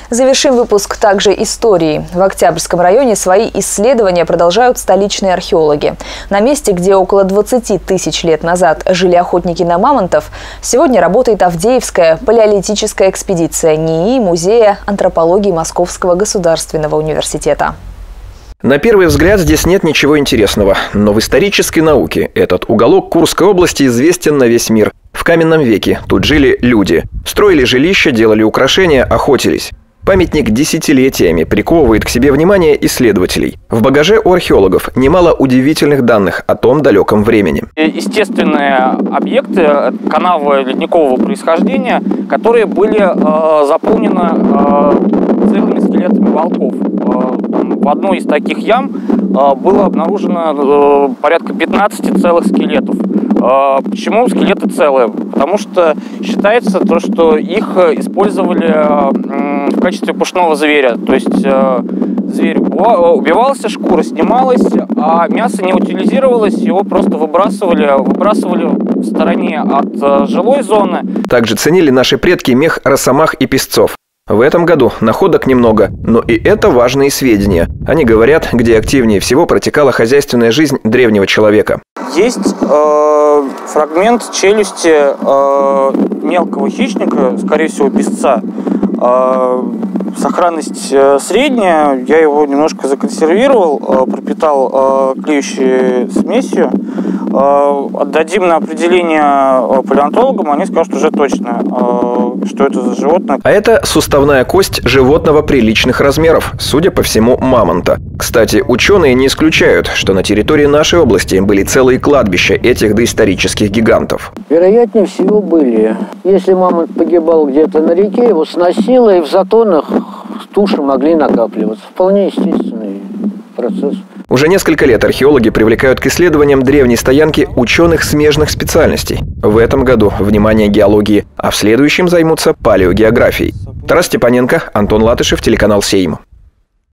Завершим выпуск также историей. В Октябрьском районе свои исследования продолжают столичные археологи. На месте, где около 20 тысяч лет назад жили охотники на мамонтов, сегодня работает Авдеевская палеолитическая экспедиция НИИ Музея антропологии Московского государственного университета. На первый взгляд здесь нет ничего интересного, но в исторической науке этот уголок Курской области известен на весь мир. В каменном веке тут жили люди, строили жилища, делали украшения, охотились. Памятник десятилетиями приковывает к себе внимание исследователей. В багаже у археологов немало удивительных данных о том далеком времени. Естественные объекты, канавы ледникового происхождения, которые были заполнены целыми скелетами волков. В одной из таких ям было обнаружено порядка 15 целых скелетов. Почему скелеты целые? Потому что считается, что их использовали в качестве пушного зверя. То есть зверь убивался, шкура снималась, а мясо не утилизировалось, его просто выбрасывали в стороне от жилой зоны. Также ценили наши предки мех росомах и песцов. В этом году находок немного, но и это важные сведения. Они говорят, где активнее всего протекала хозяйственная жизнь древнего человека. Есть фрагмент челюсти мелкого хищника, скорее всего песца. Сохранность средняя, я его немножко законсервировал, пропитал клеющей смесью. Отдадим на определение палеонтологам, они скажут уже точно, что это за животное. А это суставная кость животного приличных размеров, судя по всему, мамонта. Кстати, ученые не исключают, что на территории нашей области были целые кладбища этих доисторических гигантов. Вероятнее всего были. Если мамонт погибал где-то на реке, его сносило, и в затонах туши могли накапливаться. Вполне естественный процесс. Уже несколько лет археологи привлекают к исследованиям древней стоянки ученых смежных специальностей. В этом году внимание геологии, а в следующем займутся палеогеографией. Тарас Степаненко, Антон Латышев, телеканал Сейм.